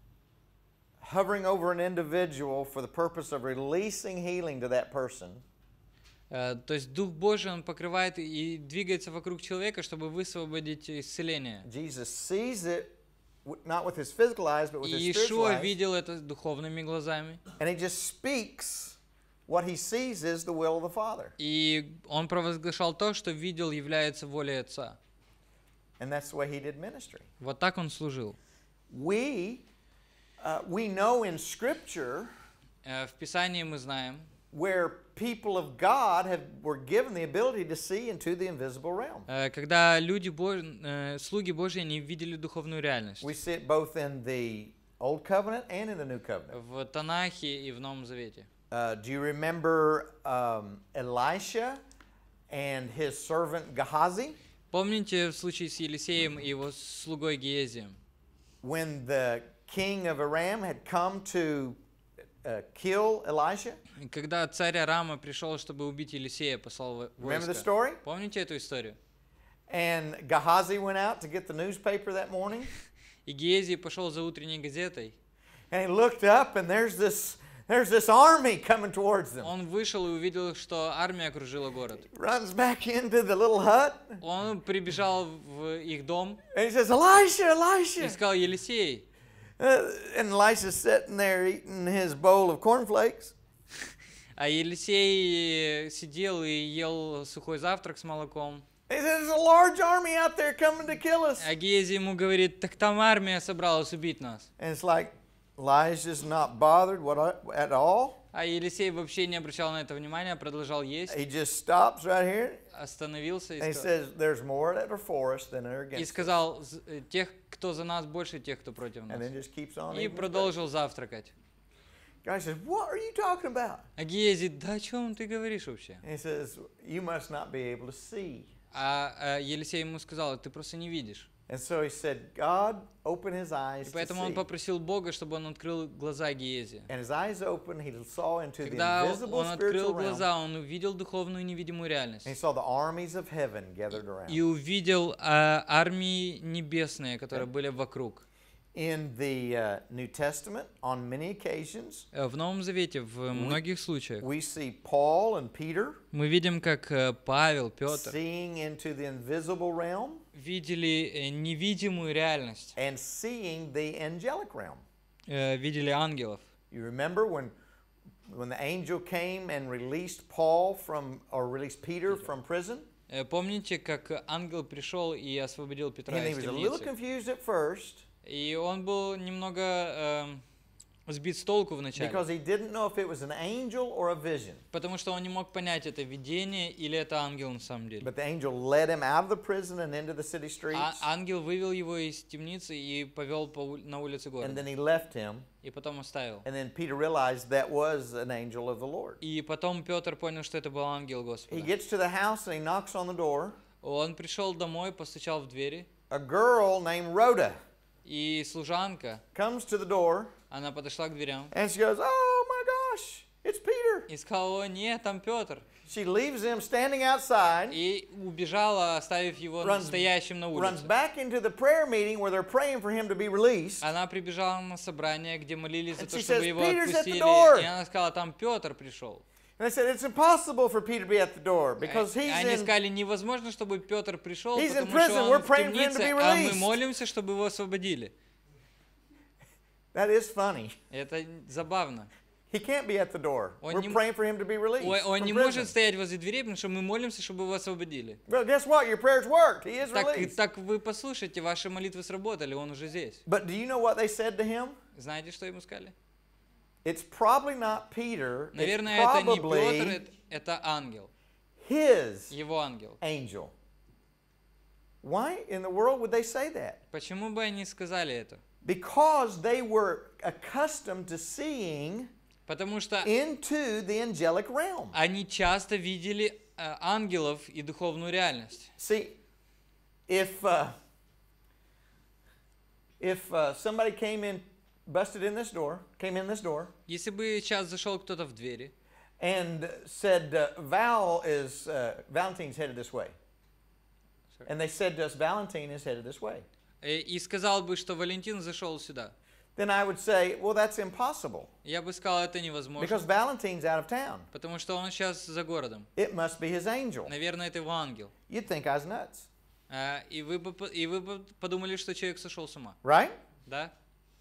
Speaker 1: hovering over an individual for the purpose of releasing healing to that person.
Speaker 2: то есть Дух Божий, Он покрывает и двигается вокруг человека, чтобы высвободить исцеление.
Speaker 1: Jesus sees it not with his physical eyes, but with
Speaker 2: И
Speaker 1: his spiritual
Speaker 2: Иешуа
Speaker 1: eyes,
Speaker 2: видел это духовными глазами,
Speaker 1: and he just speaks what he sees is the will of the Father.
Speaker 2: и Он провозглашал то, что видел, является волей Отца.
Speaker 1: And that's the way he did ministry.
Speaker 2: Вот так Он служил.
Speaker 1: We know in Scripture
Speaker 2: В Писании мы знаем,
Speaker 1: where people of God were given the ability to see into the invisible realm.
Speaker 2: когда люди слуги Божьи, они видели духовную реальность.
Speaker 1: We see it both in the Old Covenant and in the New Covenant.
Speaker 2: В Танахе и в Новом Завете.
Speaker 1: Do you remember Elisha and his servant Gehazi?
Speaker 2: Помните в случае с Елисеем и его слугой Гиезием?
Speaker 1: When the king of Aram had come to kill Elisha?
Speaker 2: Когда царь Арама пришел, чтобы убить Елисея, послал
Speaker 1: Remember the
Speaker 2: войско.
Speaker 1: story?
Speaker 2: Помните эту историю?
Speaker 1: And Gehazi went out to get the newspaper that morning,
Speaker 2: И Гиезий пошел за утренней газетой.
Speaker 1: and he looked up, and there's this army coming towards them.
Speaker 2: Он вышел и увидел, что армия окружила город.
Speaker 1: Runs back into the little hut,
Speaker 2: Он прибежал в их дом
Speaker 1: and he says, Elisha,
Speaker 2: и
Speaker 1: Elisha!
Speaker 2: сказал: Елисей.
Speaker 1: And Elisha's sitting there eating his bowl of cornflakes.
Speaker 2: А Елисей сидел и ел сухой завтрак с молоком.
Speaker 1: He says, there's a large army out there coming to kill us.
Speaker 2: А Гиезий ему говорит: так там армия собралась убить нас.
Speaker 1: And it's like Elijah's not bothered at all.
Speaker 2: А Елисей вообще не обращал на это внимания, продолжал есть,
Speaker 1: He just stops right here,
Speaker 2: остановился
Speaker 1: and he
Speaker 2: и
Speaker 1: says, there's more that are for us than are against us.
Speaker 2: сказал: тех, кто за нас, больше тех, кто против
Speaker 1: And
Speaker 2: нас.
Speaker 1: then just keeps on
Speaker 2: И
Speaker 1: eating his
Speaker 2: продолжил завтракать.
Speaker 1: Guy says, what are you talking about?
Speaker 2: А Гиезий: да о чем ты говоришь вообще?
Speaker 1: And he says, you must not be able to see.
Speaker 2: А Елисей ему сказал: ты просто не видишь.
Speaker 1: And so he said, God, open his eyes
Speaker 2: И
Speaker 1: to
Speaker 2: поэтому он
Speaker 1: see.
Speaker 2: попросил Бога, чтобы он открыл глаза Гиезия.
Speaker 1: And his eyes opened, he saw into the
Speaker 2: Когда
Speaker 1: invisible
Speaker 2: он открыл
Speaker 1: spiritual realm,
Speaker 2: глаза, он увидел духовную невидимую реальность.
Speaker 1: and he saw the armies of heaven gathered around.
Speaker 2: И увидел армии небесные, которые были вокруг.
Speaker 1: In the New Testament, on many occasions,
Speaker 2: В Новом Завете, в многих случаях,
Speaker 1: we see Paul and Peter
Speaker 2: мы видим, как Павел, Петр
Speaker 1: seeing into the invisible realm
Speaker 2: видели невидимую реальность,
Speaker 1: and seeing the angelic realm.
Speaker 2: видели ангелов.
Speaker 1: You remember when the angel came and released Paul released Peter from prison?
Speaker 2: Помните, как ангел пришел и освободил Петра
Speaker 1: And he
Speaker 2: из
Speaker 1: was a little
Speaker 2: темницы?
Speaker 1: confused at first
Speaker 2: И он был немного сбит с толку вначале,
Speaker 1: because he didn't know if it was an angel or a vision.
Speaker 2: потому что он не мог понять, это видение или это ангел на самом деле.
Speaker 1: But the angel led him out of the prison and into the city streets,
Speaker 2: Ангел вывел его из темницы и повел на улицы
Speaker 1: and
Speaker 2: города.
Speaker 1: then he left him.
Speaker 2: И потом оставил.
Speaker 1: And then Peter realized that was an angel of the Lord.
Speaker 2: И потом Петр понял, что это был ангел
Speaker 1: He
Speaker 2: Господа.
Speaker 1: gets to the house and he knocks on the door.
Speaker 2: Он пришел домой, постучал в двери,
Speaker 1: A girl named Rhoda
Speaker 2: и служанка,
Speaker 1: comes to the door
Speaker 2: она подошла к дверям
Speaker 1: and she goes, "Oh my gosh, it's Peter."
Speaker 2: и сказала: о, нет, там Петр.
Speaker 1: She leaves him standing outside,
Speaker 2: И убежала, оставив его
Speaker 1: Runs-
Speaker 2: стоящим на
Speaker 1: runs
Speaker 2: улице.
Speaker 1: back into the prayer meeting where they're praying for him to be released.
Speaker 2: Она прибежала на собрание, где молились за
Speaker 1: And
Speaker 2: то,
Speaker 1: she
Speaker 2: чтобы
Speaker 1: says,
Speaker 2: его
Speaker 1: "Peter's at the
Speaker 2: отпустили.
Speaker 1: door."
Speaker 2: И она сказала: там Петр пришел.
Speaker 1: And they said, "It's impossible for Peter to be at the door because he's
Speaker 2: Они
Speaker 1: in."
Speaker 2: сказали: невозможно, чтобы Петр пришел,
Speaker 1: He's in
Speaker 2: потому
Speaker 1: prison.
Speaker 2: что
Speaker 1: We're
Speaker 2: он в
Speaker 1: praying for him to
Speaker 2: темнице,
Speaker 1: be
Speaker 2: а мы
Speaker 1: released.
Speaker 2: молимся, чтобы его освободили.
Speaker 1: That is funny.
Speaker 2: Это забавно.
Speaker 1: He can't be at the door.
Speaker 2: Он
Speaker 1: We're
Speaker 2: не-
Speaker 1: praying for him to be released
Speaker 2: Он
Speaker 1: from
Speaker 2: не
Speaker 1: prison.
Speaker 2: может стоять возле дверей, потому что мы молимся, чтобы его освободили.
Speaker 1: Well, guess what? Your prayers worked. He is released.
Speaker 2: Так вы послушайте, ваши молитвы сработали, он уже здесь.
Speaker 1: But do you know what they said to him?
Speaker 2: Знаете, что ему сказали?
Speaker 1: It's probably not Peter. It's
Speaker 2: Наверное, это не Петр,
Speaker 1: probably
Speaker 2: это ангел,
Speaker 1: his
Speaker 2: его ангел.
Speaker 1: angel. Why in the world would they say that?
Speaker 2: Почему бы они сказали это?
Speaker 1: Because they were accustomed to seeing
Speaker 2: Потому что
Speaker 1: into the angelic realm.
Speaker 2: они часто видели ангелов и духовную реальность.
Speaker 1: See, if somebody came in busted in this door, came in this door,
Speaker 2: Если бы сейчас зашел кто-то в двери
Speaker 1: and said, Valentine's headed this way.
Speaker 2: Sorry.
Speaker 1: And they said to us, Valentine is headed this way.
Speaker 2: и сказал бы, что Валентин зашел сюда,
Speaker 1: Then I would say, well, that's impossible
Speaker 2: я бы сказал, это невозможно,
Speaker 1: because Valentine's out of town.
Speaker 2: потому что он сейчас за городом.
Speaker 1: It must be his angel.
Speaker 2: Наверное, это его ангел.
Speaker 1: You'd think I was nuts,
Speaker 2: И вы бы подумали, что человек сошел с ума,
Speaker 1: right?
Speaker 2: да?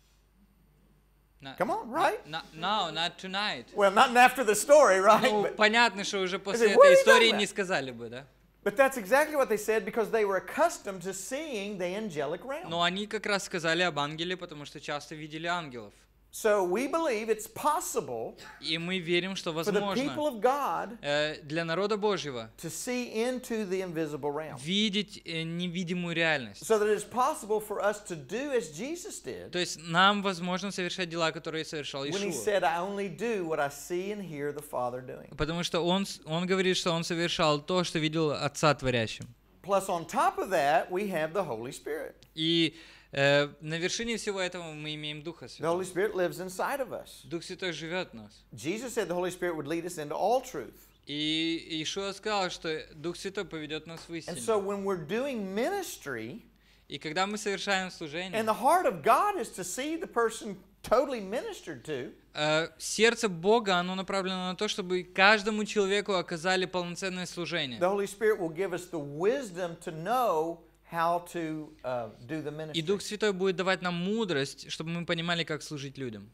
Speaker 1: Come on, right?
Speaker 2: No, not tonight.
Speaker 1: Well, not after the story, right?
Speaker 2: Ну,
Speaker 1: But,
Speaker 2: понятно, что уже после
Speaker 1: What are
Speaker 2: этой
Speaker 1: you
Speaker 2: истории
Speaker 1: talking
Speaker 2: не
Speaker 1: about?
Speaker 2: сказали бы, да?
Speaker 1: but that's exactly what they said because they were accustomed to seeing the angelic realm.
Speaker 2: Но они как раз сказали об ангеле, потому что часто видели ангелов.
Speaker 1: So we believe it's possible
Speaker 2: И мы верим, что
Speaker 1: for the people
Speaker 2: возможно
Speaker 1: of God
Speaker 2: для народа Божьего
Speaker 1: to see into the invisible realm.
Speaker 2: видеть невидимую реальность.
Speaker 1: So that it's possible for us to do as Jesus did
Speaker 2: То есть нам возможно совершать дела, которые совершал
Speaker 1: when he
Speaker 2: Иешуа.
Speaker 1: said, I only do what I see and hear the Father doing.
Speaker 2: Потому что он говорит, что он совершал то, что видел Отца творящим.
Speaker 1: Plus, on top of that, we have the Holy Spirit.
Speaker 2: И на вершине всего этого мы имеем Духа
Speaker 1: The
Speaker 2: Святого.
Speaker 1: Holy Spirit lives inside of us.
Speaker 2: Дух Святой живет в нас.
Speaker 1: Jesus said the Holy Spirit would lead us into all truth.
Speaker 2: И Иешуа сказал, что Дух Святой поведет нас в
Speaker 1: And so
Speaker 2: истину.
Speaker 1: when we're doing ministry,
Speaker 2: И когда мы совершаем
Speaker 1: and
Speaker 2: служение,
Speaker 1: the heart of God is to see the person totally ministered to,
Speaker 2: сердце Бога, оно направлено на то, чтобы каждому человеку оказали полноценное служение.
Speaker 1: the Holy Spirit will give us the wisdom to know how to do the
Speaker 2: И
Speaker 1: ministry.
Speaker 2: Дух Святой будет давать нам мудрость, чтобы мы понимали, как служить людям.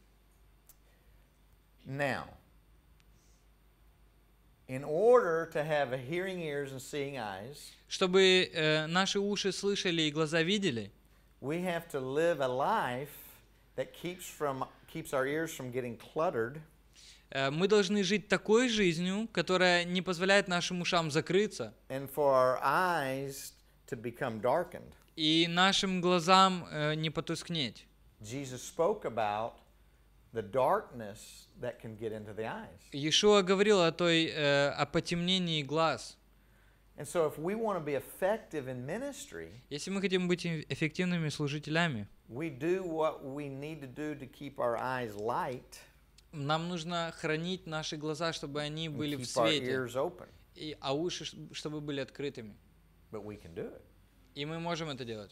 Speaker 1: Now, in order to have a hearing ears and seeing eyes,
Speaker 2: Чтобы наши уши слышали и глаза видели,
Speaker 1: we have to live a life that keeps our ears from getting cluttered,
Speaker 2: мы должны жить такой жизнью, которая не позволяет нашим ушам закрыться,
Speaker 1: and for our eyes to become darkened.
Speaker 2: и нашим глазам не потускнеть.
Speaker 1: Jesus spoke about the darkness that can get into the eyes.
Speaker 2: Иешуа говорил о потемнении глаз.
Speaker 1: And so if we want to be effective in ministry,
Speaker 2: Если мы хотим быть эффективными служителями,
Speaker 1: we do what we need to do to keep our eyes light
Speaker 2: нам нужно хранить наши глаза, чтобы они
Speaker 1: and
Speaker 2: были в
Speaker 1: keep our
Speaker 2: свете,
Speaker 1: ears open.
Speaker 2: а уши, чтобы были открытыми.
Speaker 1: But we can do it.
Speaker 2: И мы можем это делать.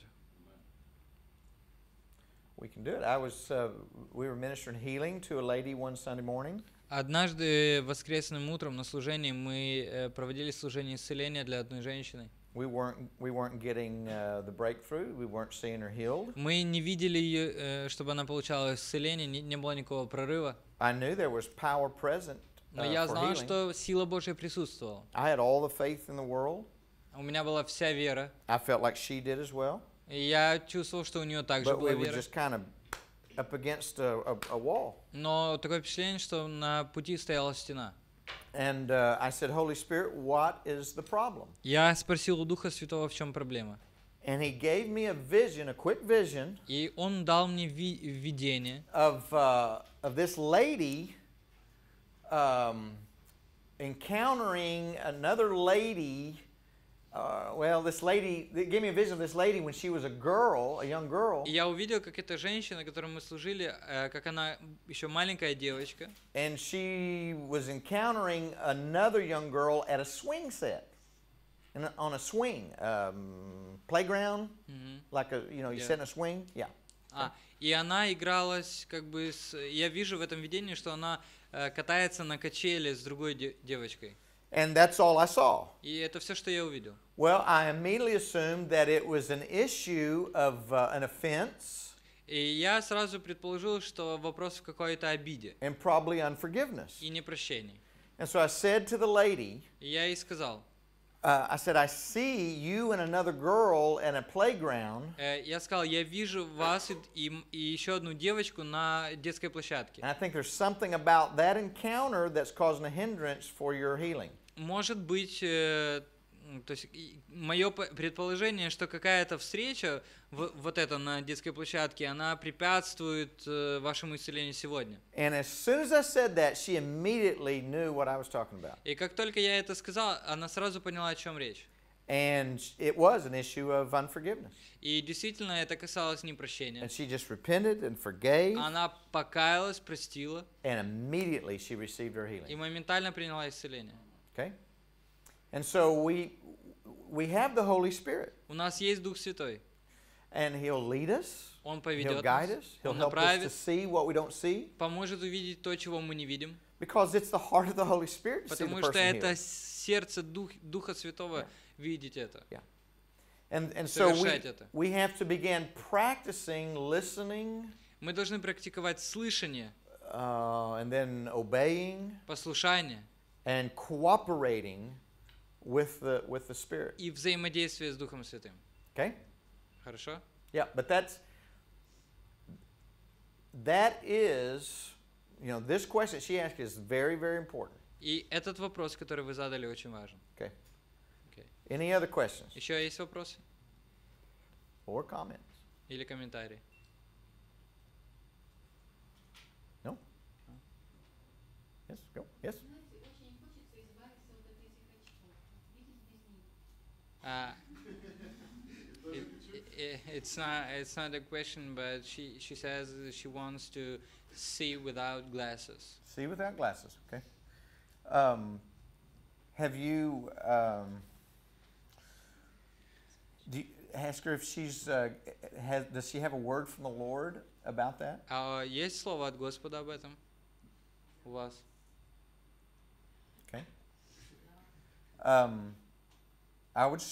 Speaker 1: We can do it. We were ministering healing to a lady one Sunday morning.
Speaker 2: Однажды воскресным утром на служении мы проводили служение исцеления для одной женщины.
Speaker 1: We weren't getting the breakthrough. We weren't seeing her healed.
Speaker 2: Мы не видели ее, чтобы она получала исцеление, не было никакого прорыва.
Speaker 1: I knew there was power present
Speaker 2: Но я
Speaker 1: for
Speaker 2: знал,
Speaker 1: healing.
Speaker 2: что сила Божья присутствовала.
Speaker 1: I had all the faith in the world.
Speaker 2: У меня была вся вера,
Speaker 1: I felt like she did as well.
Speaker 2: и я чувствовал, что у нее также
Speaker 1: But
Speaker 2: была
Speaker 1: we were
Speaker 2: вера.
Speaker 1: just kind of up against a wall.
Speaker 2: Но такое впечатление, что на пути стояла стена.
Speaker 1: And I said, Holy Spirit, what is the problem?
Speaker 2: Я спросил у Духа Святого, в чем проблема.
Speaker 1: And he gave me a vision, a quick vision
Speaker 2: И он дал мне видение
Speaker 1: of this lady encountering another lady. This lady, they gave me a vision of this lady when she was a girl, a young girl,
Speaker 2: И я увидел, как эта женщина, которой мы служили, как она еще маленькая девочка,
Speaker 1: and she was encountering another young girl at a swing set, on a swing playground, like you
Speaker 2: Yeah.
Speaker 1: sit in a swing, yeah.
Speaker 2: И она игралась как бы я вижу в этом видении, что она катается на качели с другой девочкой.
Speaker 1: And that's all I saw.
Speaker 2: И это все, что я увидел.
Speaker 1: Well, I immediately assumed that it was an issue of an offense
Speaker 2: И я сразу предположил, что вопрос в какой-то обиде
Speaker 1: and probably unforgiveness.
Speaker 2: и непрощении.
Speaker 1: And so I said to the lady,
Speaker 2: И я ей сказал,
Speaker 1: I said, I see you and another girl at a playground,
Speaker 2: я сказал, я вижу вас и еще одну девочку на детской площадке.
Speaker 1: and I think there's something about that encounter that's causing a hindrance for your healing.
Speaker 2: Может быть, то есть мое предположение, что какая-то встреча, вот эта на детской площадке, она препятствует вашему исцелению сегодня.
Speaker 1: And as soon as I said that, she immediately knew what I was talking about.
Speaker 2: И как только я это сказал, она сразу поняла, о чем речь.
Speaker 1: And it was an issue of unforgiveness.
Speaker 2: И действительно это касалось непрощения.
Speaker 1: And she just repented and forgave,
Speaker 2: Она покаялась, простила
Speaker 1: and immediately she received her
Speaker 2: и
Speaker 1: healing.
Speaker 2: моментально приняла исцеление.
Speaker 1: Okay? And so we have the Holy Spirit,
Speaker 2: У нас есть Дух Святой.
Speaker 1: and He'll lead us,
Speaker 2: Он
Speaker 1: He'll
Speaker 2: поведет
Speaker 1: guide
Speaker 2: нас,
Speaker 1: us, He'll
Speaker 2: Он
Speaker 1: help us to
Speaker 2: направит,
Speaker 1: see what we don't see,
Speaker 2: поможет увидеть то, чего мы не видим.
Speaker 1: because it's the heart of the Holy Spirit to see the
Speaker 2: Потому что
Speaker 1: person
Speaker 2: это
Speaker 1: healed.
Speaker 2: сердце Духа Святого видеть это.
Speaker 1: And so
Speaker 2: совершать это.
Speaker 1: we have to begin practicing listening,
Speaker 2: Мы должны практиковать слышание,
Speaker 1: and then obeying
Speaker 2: послушание
Speaker 1: and cooperating with the Spirit.
Speaker 2: и взаимодействие с Духом Святым.
Speaker 1: Okay?
Speaker 2: Хорошо?
Speaker 1: Yeah, but that is, this question she asked is very, very important.
Speaker 2: И этот вопрос, который вы задали, очень важен.
Speaker 1: Okay.
Speaker 2: Окей.
Speaker 1: Any other questions
Speaker 2: Еще есть вопросы
Speaker 1: or comments?
Speaker 2: или комментарии?
Speaker 1: No? Yes, go. Yes.
Speaker 3: Знаете, очень хочется избавиться от этих очков, видеть без них.
Speaker 2: It's not a question, but she says she wants to see without glasses.
Speaker 1: See without glasses, okay. Have you, ask her if she's, does she have a word from the Lord about that?
Speaker 2: А есть слово от Господа об этом у вас?
Speaker 1: Okay. I would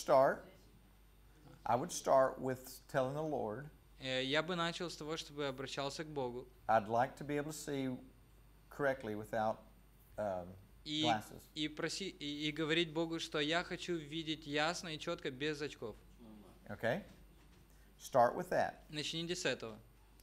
Speaker 1: start with telling the Lord,
Speaker 2: Я бы начал с того, чтобы обращался к Богу
Speaker 1: I'd like to be able to see correctly without
Speaker 2: и
Speaker 1: glasses.
Speaker 2: и говорить Богу, что я хочу видеть ясно и четко без очков.
Speaker 1: Okay? Start with that.
Speaker 2: Начните с этого.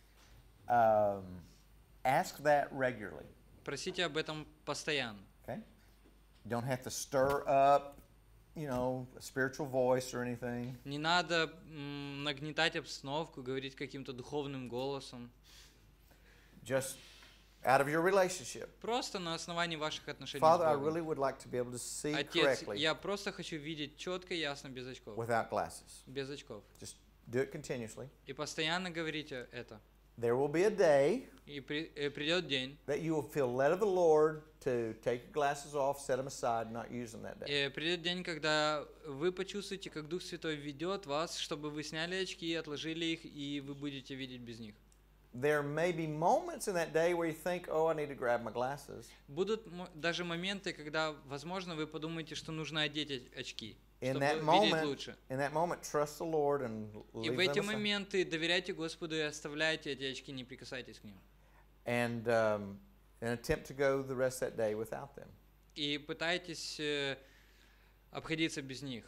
Speaker 1: Ask that regularly.
Speaker 2: Просите об этом постоянно.
Speaker 1: Okay? You don't have to stir up, a spiritual voice or anything.
Speaker 2: Не надо нагнетать обстановку, говорить каким-то духовным голосом.
Speaker 1: Just out of your relationship.
Speaker 2: Просто на основании ваших отношений
Speaker 1: Father, I
Speaker 2: с Богом.
Speaker 1: really would like to be able to see
Speaker 2: Отец,
Speaker 1: correctly
Speaker 2: я просто хочу видеть четко и ясно без очков.
Speaker 1: without glasses.
Speaker 2: Без очков.
Speaker 1: Just do it continuously.
Speaker 2: И постоянно говорите это.
Speaker 1: There will be a day
Speaker 2: И придет день,
Speaker 1: that you will feel led of the Lord to take your glasses off, set them aside, and not use them that day.
Speaker 2: и придет день, когда вы почувствуете, как Дух Святой ведет вас, чтобы вы сняли очки, отложили их, и вы будете видеть без них.
Speaker 1: There may be moments in that day where you think, oh, I need to grab my glasses.
Speaker 2: Будут даже моменты, когда, возможно, вы подумаете, что нужно одеть очки,
Speaker 1: In
Speaker 2: чтобы
Speaker 1: that
Speaker 2: видеть
Speaker 1: moment,
Speaker 2: лучше.
Speaker 1: trust the Lord and
Speaker 2: И
Speaker 1: leave
Speaker 2: в эти
Speaker 1: them aside.
Speaker 2: моменты доверяйте Господу и оставляйте эти очки, не прикасайтесь к ним.
Speaker 1: And attempt to go the rest of that day without them.
Speaker 2: И пытайтесь обходиться без них.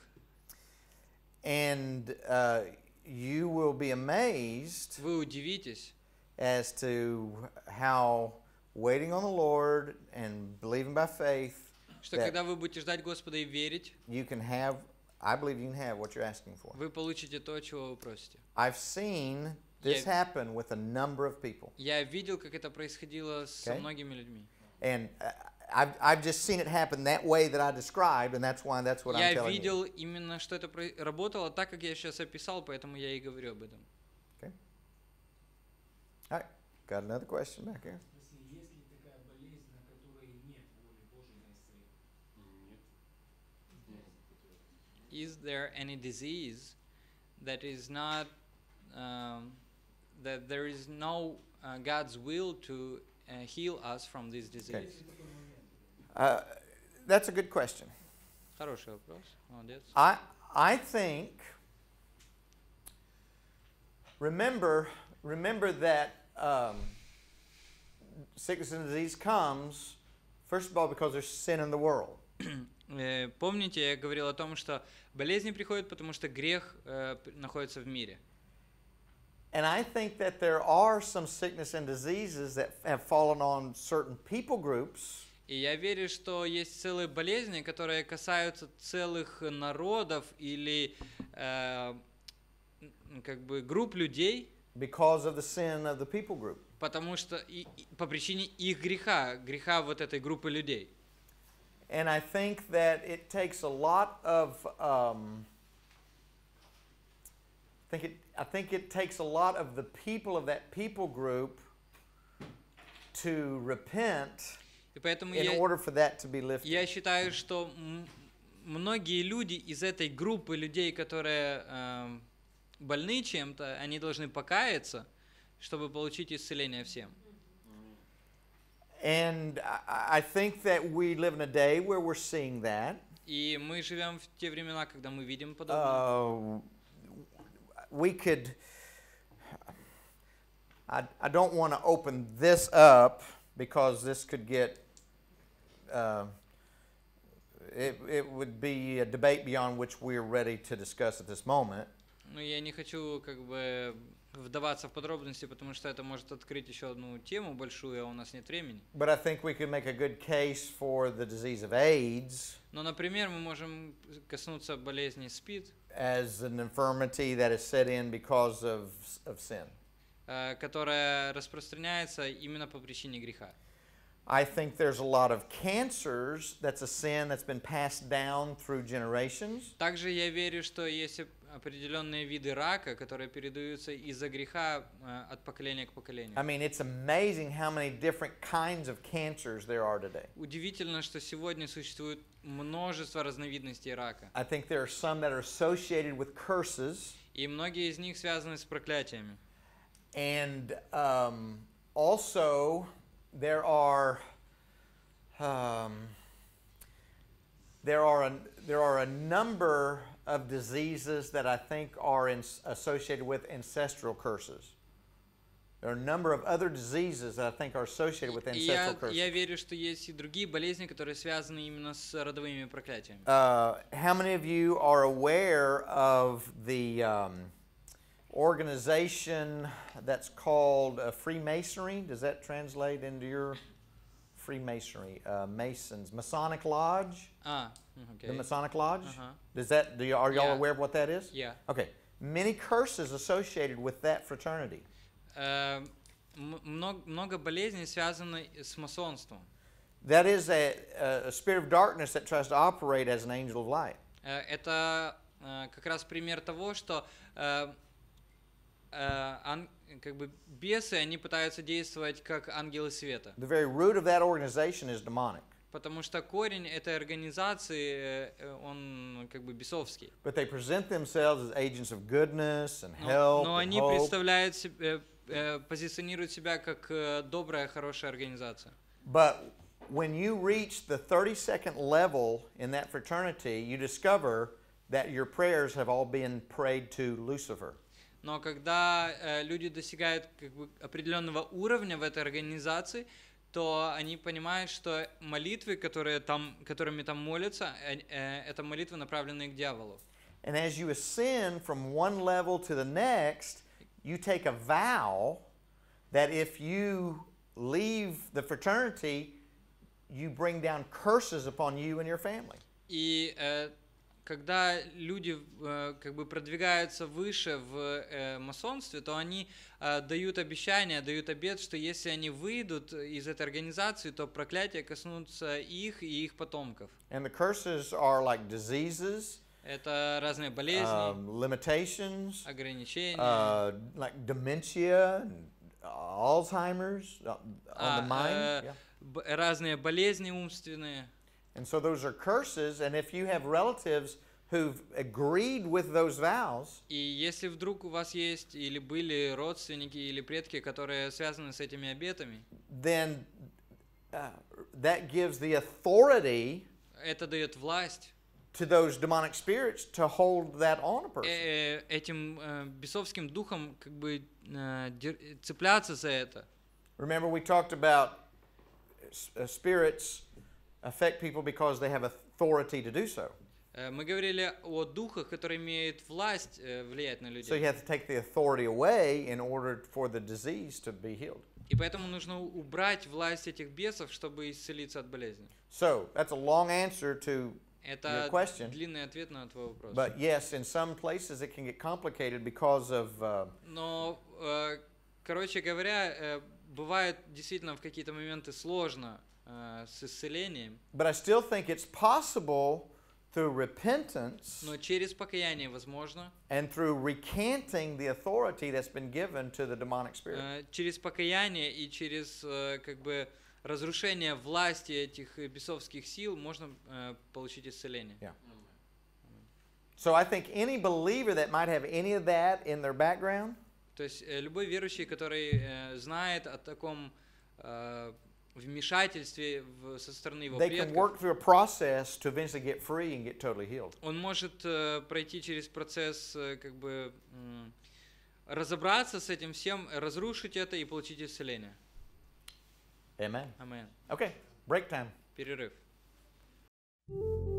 Speaker 1: And you will be amazed
Speaker 2: Вы удивитесь,
Speaker 1: as to how waiting on the Lord and believing by faith,
Speaker 2: что
Speaker 1: that
Speaker 2: когда вы будете ждать Господа и верить,
Speaker 1: you can have, I believe you can have what you're asking for.
Speaker 2: вы получите то, чего вы просите.
Speaker 1: I've seen this happen with a number of people.
Speaker 2: Я видел, как это происходило со
Speaker 1: Okay.
Speaker 2: многими людьми.
Speaker 1: And I've just seen it happen that way that I described, and that's what I'm
Speaker 2: Я
Speaker 1: telling you.
Speaker 2: видел именно, что это работало так, как я сейчас описал, поэтому я и говорю об этом.
Speaker 1: All right, got another question back here.
Speaker 4: Есть ли такая болезнь, на которой нет воли Божьей на исцеление?
Speaker 2: Is there any disease that is not, that there is no God's will to heal us from this disease?
Speaker 1: That's a good question.
Speaker 2: Хороший вопрос, молодец.
Speaker 1: I think, remember that sickness and disease comes, first of all, because there's sin in the world.
Speaker 2: Помните, я говорил о том, что болезни приходят, потому что грех находится в мире.
Speaker 1: And I think that there are some sickness and diseases that have fallen on certain people groups.
Speaker 2: И я верю, что есть целые болезни, которые касаются целых народов или как бы групп людей,
Speaker 1: Because of the sin of the people group.
Speaker 2: потому что по причине их греха вот этой группы людей.
Speaker 1: And I think that it takes a lot of I think it takes a lot of the people of that people group to repent
Speaker 2: И поэтому
Speaker 1: in order for that to be lifted.
Speaker 2: я считаю, что многие люди из этой группы людей, которые больны чем-то, они должны покаяться, чтобы получить исцеление всем.
Speaker 1: And I think that we live in a day where we're seeing that.
Speaker 2: И мы живем в те времена, когда мы видим подобное.
Speaker 1: We could. I don't want to open this up because this could get. It would be a debate beyond which we're ready to discuss at this moment.
Speaker 2: Но я не хочу как бы вдаваться в подробности, потому что это может открыть еще одну тему большую, а у нас нет времени.
Speaker 1: But I think we could make a good case for the disease of AIDS.
Speaker 2: Но, например, мы можем коснуться болезни СПИД,
Speaker 1: As an infirmity that is set in because of sin.
Speaker 2: которая распространяется именно по причине греха.
Speaker 1: I think there's a lot of cancers that's a sin that's been passed down through generations.
Speaker 2: Также я верю, что есть определенные виды рака, которые передаются из-за греха от поколения к поколению.
Speaker 1: I mean, it's amazing how many different kinds of cancers there are today.
Speaker 2: Удивительно, что сегодня существует множество разновидностей рака.
Speaker 1: I think there are some that are associated with curses.
Speaker 2: И многие из них связаны с проклятиями.
Speaker 1: And also there are a number of diseases that I think are associated with ancestral curses. There are a number of other diseases that I think are associated with ancestral curses.
Speaker 2: Я верю, что есть и другие болезни, которые связаны именно с родовыми проклятиями.
Speaker 1: How many of you are aware of the organization that's called Freemasonry? Does that translate into your Freemasonry? Masons, Masonic Lodge?
Speaker 2: Okay.
Speaker 1: The Masonic Lodge?
Speaker 2: Uh-huh.
Speaker 1: Does that? Are y'all
Speaker 2: Yeah.
Speaker 1: aware of what that is?
Speaker 2: Yeah.
Speaker 1: Okay. Many curses associated with that fraternity.
Speaker 2: Много болезней связано с масонством.
Speaker 1: That is a spirit of darkness that tries to operate as an angel of light.
Speaker 2: Это как раз пример того, что как бы бесы, они пытаются действовать как ангелы света.
Speaker 1: The very root of that organization is demonic.
Speaker 2: Потому что корень этой организации, он как бы бесовский.
Speaker 1: But they present themselves as agents of goodness and help
Speaker 2: Но
Speaker 1: and
Speaker 2: они
Speaker 1: hope.
Speaker 2: представляют себя, позиционируют себя как добрая, хорошая организация.
Speaker 1: But when you reach the 32nd level in that fraternity, you discover that your prayers have all been prayed to Lucifer.
Speaker 2: Но когда люди достигают как бы определенного уровня в этой организации, то они понимают, что молитвы, которыми там молятся, это молитвы, направленные к дьяволу.
Speaker 1: And as you ascend from one level to the next, you take a vow that if you leave the fraternity, you bring down curses upon you and your family.
Speaker 2: И когда люди как бы продвигаются выше в масонстве, то они дают обещание, дают обет, что если они выйдут из этой организации, то проклятия коснутся их и их потомков.
Speaker 1: And the curses are like diseases,
Speaker 2: Это разные болезни,
Speaker 1: limitations,
Speaker 2: ограничения,
Speaker 1: like dementia, and Alzheimer's on the mind. Yeah.
Speaker 2: разные болезни умственные.
Speaker 1: And so those are curses, and if you have relatives who've agreed with those vows,
Speaker 2: И если вдруг у вас есть или были родственники или предки, которые связаны с этими обетами,
Speaker 1: then that gives the authority
Speaker 2: это дает власть
Speaker 1: to those demonic spirits to hold that on a person.
Speaker 2: этим бесовским духом как бы цепляться за это.
Speaker 1: Remember, we talked about spirits affect people because they have authority to do so.
Speaker 2: Мы говорили о духах, которые имеют власть влиять на
Speaker 1: So you
Speaker 2: людей.
Speaker 1: have to take the authority away in order for the disease to be healed.
Speaker 2: И поэтому нужно убрать власть этих бесов, чтобы исцелиться от болезни.
Speaker 1: So that's a long answer to your
Speaker 2: Это
Speaker 1: question.
Speaker 2: длинный ответ на твой вопрос.
Speaker 1: But yes, in some places it can get complicated because of
Speaker 2: Но, короче говоря, бывает действительно в какие-то моменты сложно с исцелением,
Speaker 1: But I still think it's possible through repentance
Speaker 2: но через покаяние возможно,
Speaker 1: and through recanting the authority that's been given to the demonic spirit.
Speaker 2: через покаяние и через как бы разрушение власти этих бесовских сил можно получить исцеление.
Speaker 1: Yeah. So I think any believer that might have any of that in their background,
Speaker 2: То есть любой верующий, который знает о таком вмешательстве со стороны его
Speaker 1: they can
Speaker 2: предков,
Speaker 1: work through a process to eventually get free and get totally healed.
Speaker 2: он может пройти через процесс, как бы разобраться с этим всем, разрушить это и получить исцеление.
Speaker 1: Amen.
Speaker 2: Аминь.
Speaker 1: Okay, break time.
Speaker 2: Перерыв.